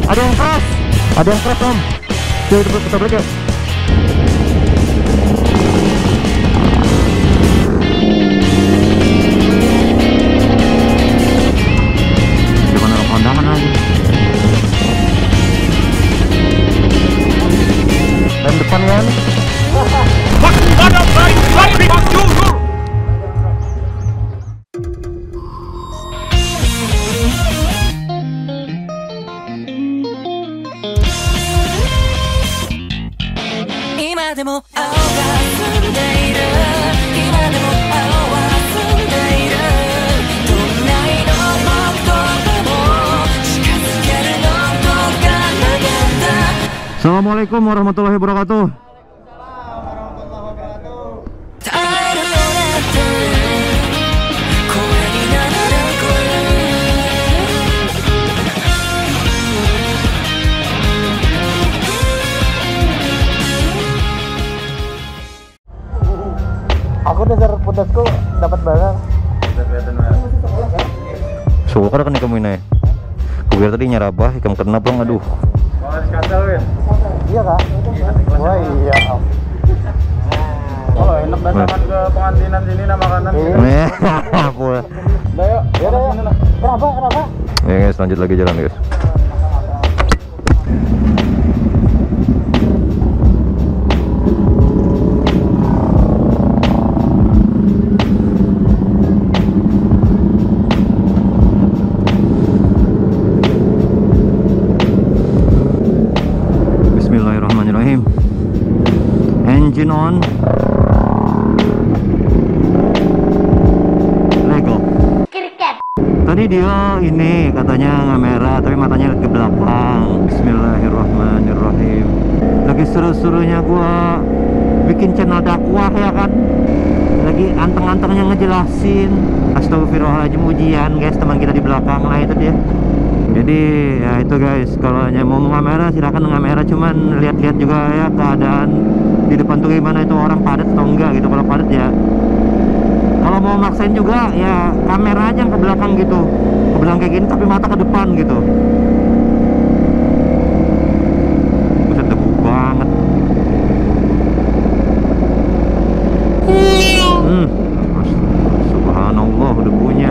Ada yang crash. Ada yang crash om. Coba kita balik ya. Gimana kondangan lagi? Rem depan kan? Assalamualaikum warahmatullahi wabarakatuh. Aku dasar pundasku dapat barang. Suka kan kamu ini. Kukira tadi nyarabah ikan kena bang, aduh. Iya kak? Wah iya. Oh enak datangkan ke pengantinan sini nama makanan. Iya. Apa? Udah yuk. Ya udah. Kenapa? Ya guys, lanjut lagi jalan guys. Bismillahirrahmanirrahim. Engine on. Lego. Tadi dia ini katanya ngamera tapi matanya lihat ke belakang. Bismillahirrahmanirrahim. Lagi seru-serunya gua bikin channel dakwah ya kan. Lagi anteng-antengnya ngejelasin. Astagfirullahaladzim, ujian guys, teman kita di belakang lah itu dia. Jadi ya itu guys, kalau mau ngamera silakan ngamera, cuman lihat-lihat juga ya keadaan di depan tuh gimana, itu orang padat atau enggak gitu. Kalau padat ya, kalau mau maksain juga ya kamera aja yang ke belakang gitu, ke belakang kayak gini tapi mata ke depan gitu. Buset, debu banget. Subhanallah debunya.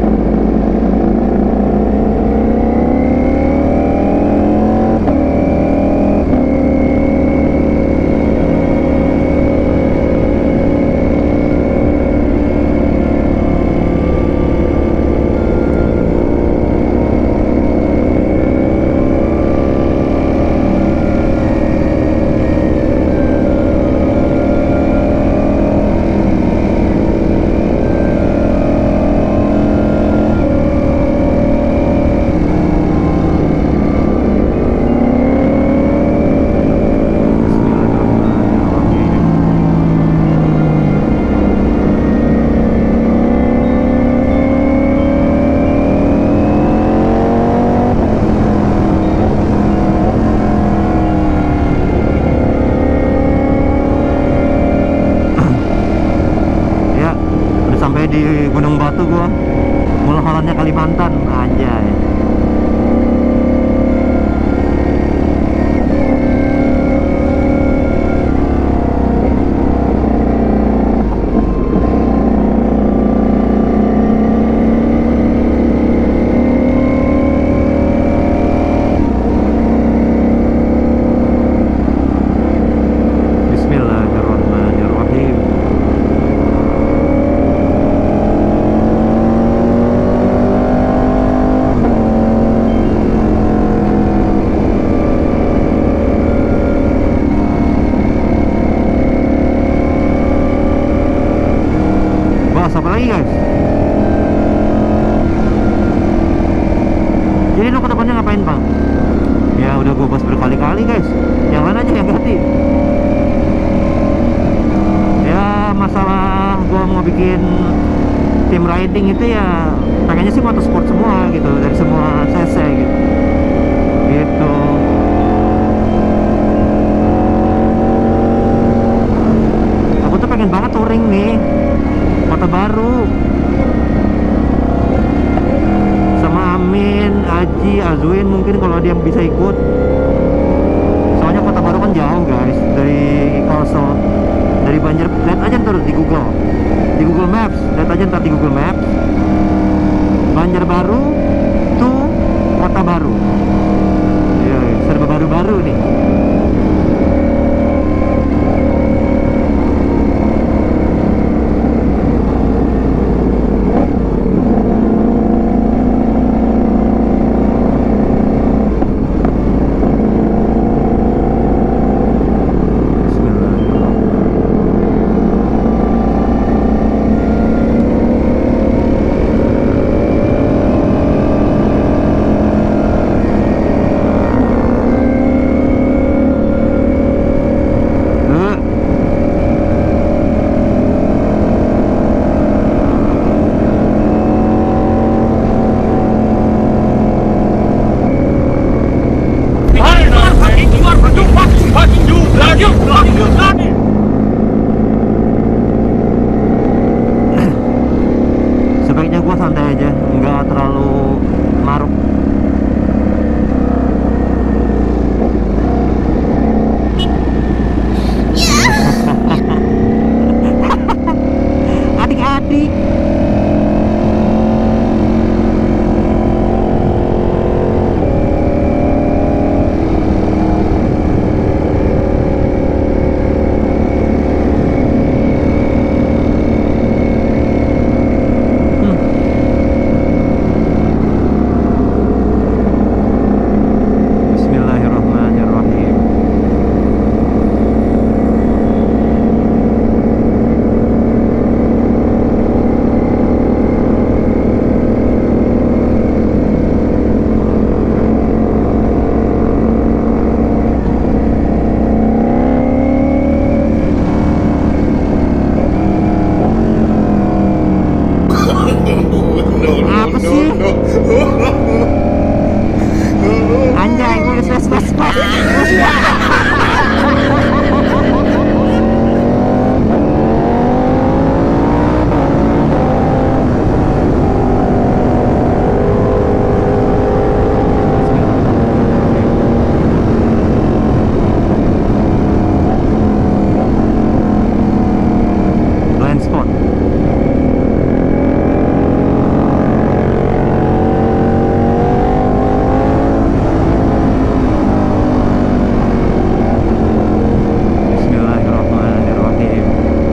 Di Gunung Batu gua, mulahalannya Kalimantan anjay. Apa lagi guys? Jadi lo ke depannya ngapain bang? Ya udah gue bahas berkali-kali guys, yang lain aja yang ganti. Ya masalah gue mau bikin tim riding itu ya pengennya sih motorsport semua gitu, dari semua cc gitu. Aku tuh pengen banget touring nih Kota Baru sama Amin, Aji, Azuin mungkin kalau dia bisa ikut. Soalnya Kota Baru kan jauh guys dari Kalsel, dari Banjar. Lihat aja ntar di Google Maps, lihat aja ntar di Google Maps, Banjarbaru to Kota Baru. Ya, serba baru-baru nih. Sebaiknya gua santai aja, nggak terlalu maruk. Adik-adik. Bismillahirrahmanirrahim. Apa sih? Anjay, gue spes. Blind spot. Bismillahirrahmanirrahim.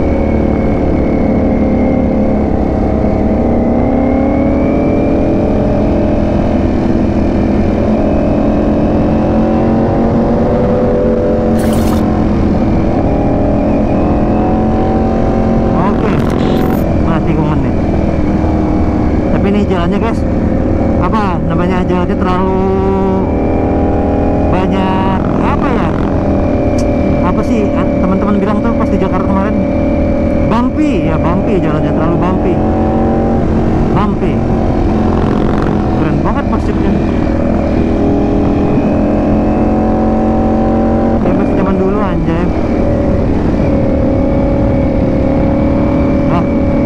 Oke, mati kuman nih. Tapi ini jalannya guys, apa namanya, jalannya terlalu banyak, apa ya, apa sih teman-teman bilang tuh pas di Jakarta kemarin, bumpy ya, bumpy jalannya, terlalu bumpy. Keren banget maksudnya. Ya masih zaman dulu anjay. Wah.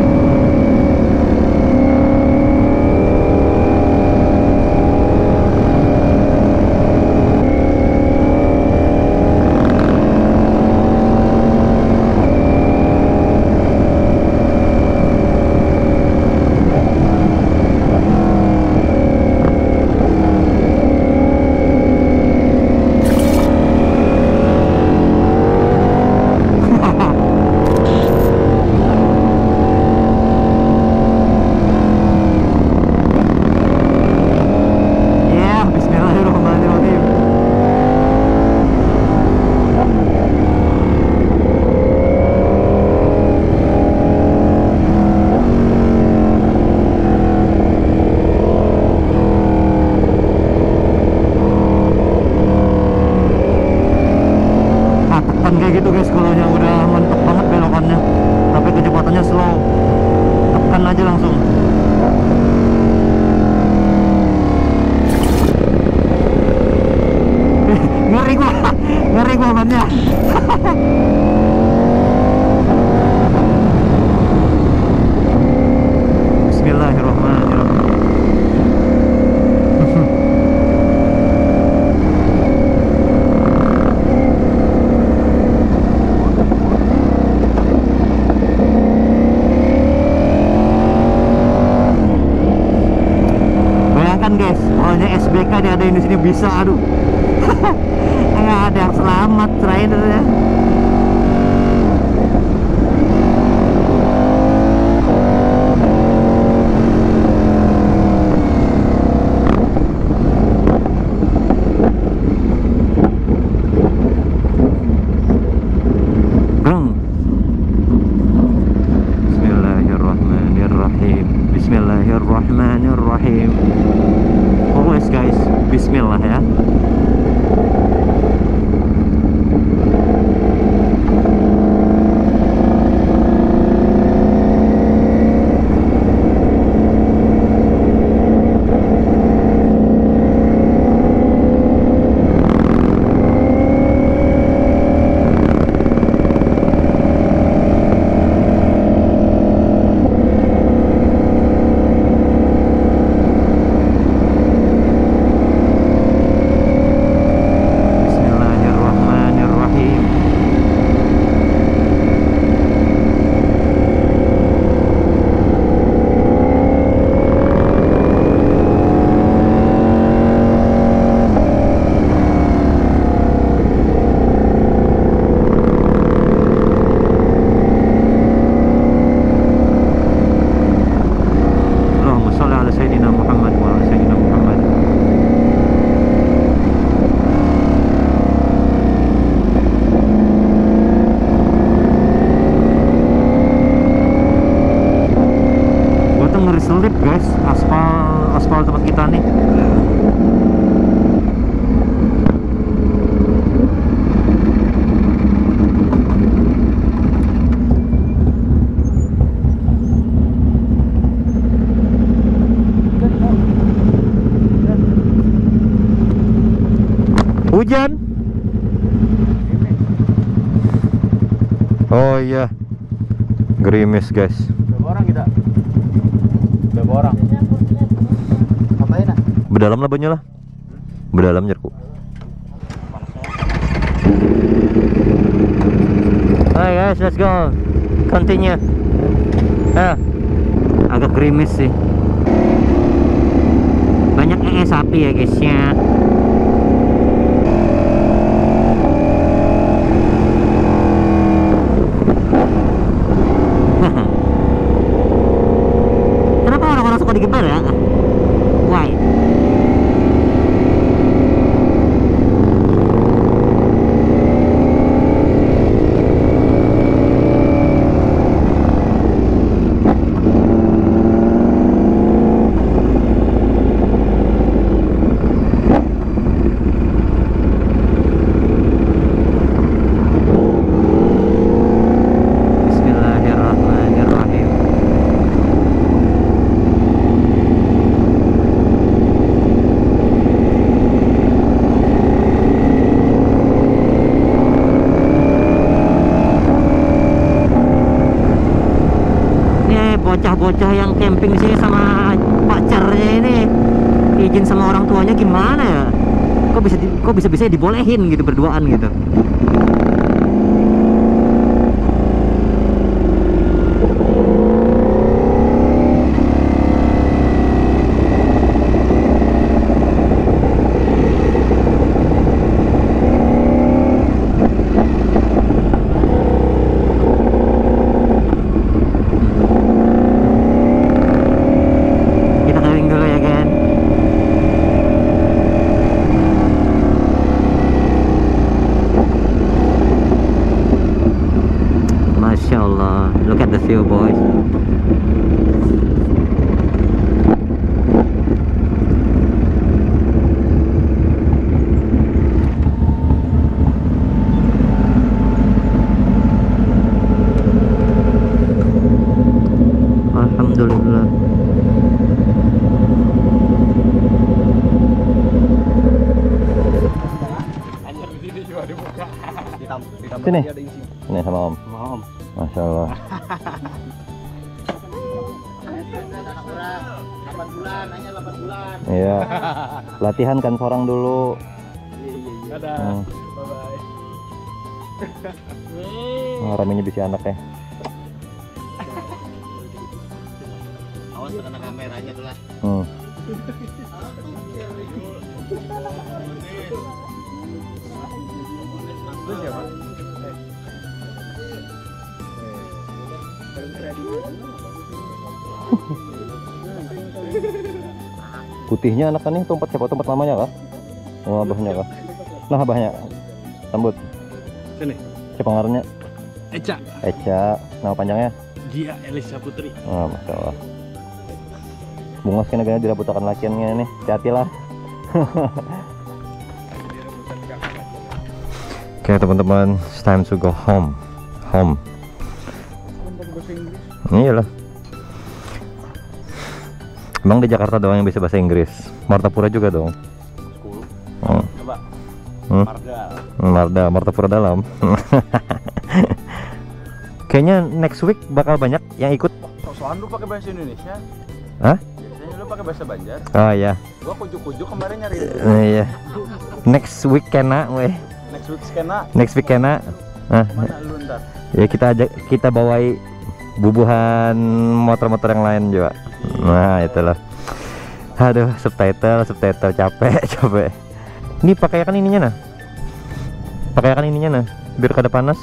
Ya, Bismillahirrahmanirrahim. Nah, tekan kayak gitu guys, kalau yang udah mantep banget belokannya, tapi kecepatannya slow, tekan aja langsung. Ngeri gua bannya. Bismillahirrahmanirrahim. ada yang di sini bisa, aduh. Nggak ada yang selamat rider ya. Bismillahirrahmanirrahim. Always guys, bismillah ya. Selip guys, aspal tempat kita nih. Hujan. Oh iya, gerimis guys. Berapa orang kita? Berapa orang? Ngapain nak? Berdalam lah banyak lah. Berdalam jerku. Hai guys, let's go. Continue. Agak gerimis sih. Banyak sapi ya guys ya. Suka digeber ya? Why? Bocah-bocah yang camping sini sama pacarnya ini izin sama orang tuanya gimana ya? Kok bisa dibolehin gitu berduaan gitu? Look at the view, boys. Alhamdulillah. Sini. Ini sama Om. Masya Allah. 8 bulan, hanya 8 bulan. Iya. Latihan kan seorang dulu. Iya. Dadah. Bye-bye. Ramenya bisa anak ya. Awas kena kameranya tuh lah. Terus siapa? Putihnya anak kan nih tempat siapa tempat mamanya kah? Oh abahnya kah? Nah abahnya sambut Sini. siapa ngarannya? Eca. Eca, nama panjangnya? Gia Elisa Putri. Oh masya Allah. Bungas kena gana dirabutakan lakiannya nih, hati-hati lah. Oke teman-teman, it's time to go home. Iyalah. Emang di Jakarta doang yang bisa bahasa Inggris? Martapura juga dong. Oh. Coba. Martapura dalam. Kayaknya next week bakal banyak yang ikut. Soal lu pakai bahasa Indonesia? Hah? Biasanya lu pakai bahasa Banjar. Oh iya. Gua kujuk-kujuk kemarin nyari. Iya. Next week kena weh. Next week kena. Mana lu ntar? Ya kita bawai bubuhan motor-motor yang lain juga. Nah itulah. Aduh subtitle capek. Ini pakaikan ininya nah. Biar kada panas.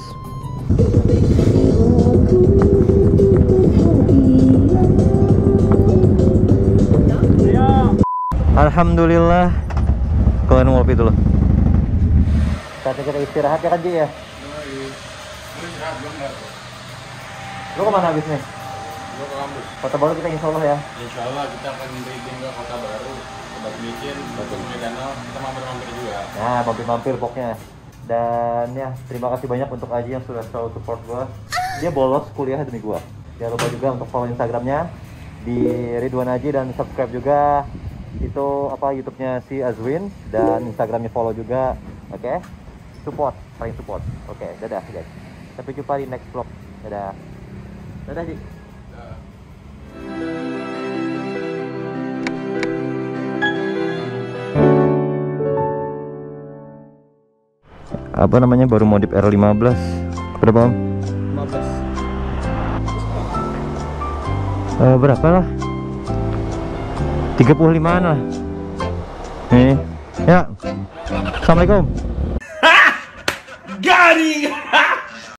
Alhamdulillah. Kalian ngopi dulu. Saatnya kita istirahat ya kan Ji ya? Lu kemana habis nih? Gua ke kampus. Kota Baru kita insya Allah ya? Insya Allah kita akan bikin ke Kota Baru, ke Batu Licin, Batu Sungai Danau. Kita mampir-mampir juga. Nah mampir-mampir pokoknya. Dan ya terima kasih banyak untuk Aji yang sudah selalu support gua. Dia bolos kuliah demi gua. Jangan lupa juga untuk follow Instagramnya di Ridwan Aji dan subscribe juga itu YouTube-nya si Azwin dan Instagramnya follow juga. Oke? Saling support. Oke, dadah guys. Sampai jumpa di next vlog. Dadah Ji. Apa namanya baru modif R15 berapa om? 15 berapa lah 35an lah nih ya. Assalamualaikum.